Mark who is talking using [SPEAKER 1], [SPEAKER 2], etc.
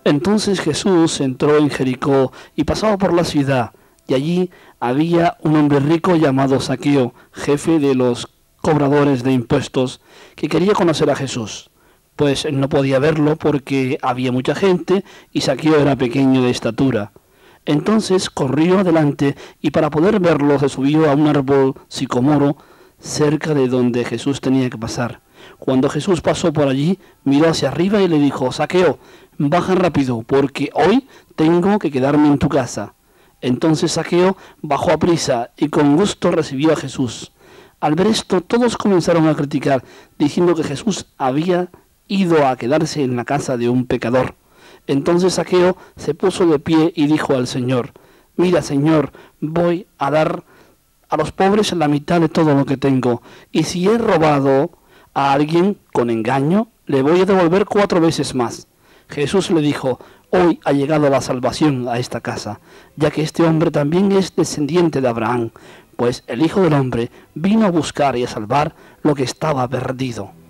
[SPEAKER 1] Entonces Jesús entró en Jericó y pasaba por la ciudad, y allí había un hombre rico llamado Zaqueo, jefe de los cobradores de impuestos, que quería conocer a Jesús, pues no podía verlo porque había mucha gente y Zaqueo era pequeño de estatura. Entonces corrió adelante y para poder verlo se subió a un árbol sicomoro cerca de donde Jesús tenía que pasar. Cuando Jesús pasó por allí, miró hacia arriba y le dijo: Zaqueo, baja rápido, porque hoy tengo que quedarme en tu casa. Entonces Zaqueo bajó a prisa y con gusto recibió a Jesús. Al ver esto, todos comenzaron a criticar, diciendo que Jesús había ido a quedarse en la casa de un pecador. Entonces Zaqueo se puso de pie y dijo al Señor: Mira, Señor, voy a dar a los pobres la mitad de todo lo que tengo, y si he robado a alguien con engaño, le voy a devolver 4 veces más. Jesús le dijo: Hoy ha llegado la salvación a esta casa, ya que este hombre también es descendiente de Abraham, pues el Hijo del Hombre vino a buscar y a salvar lo que estaba perdido.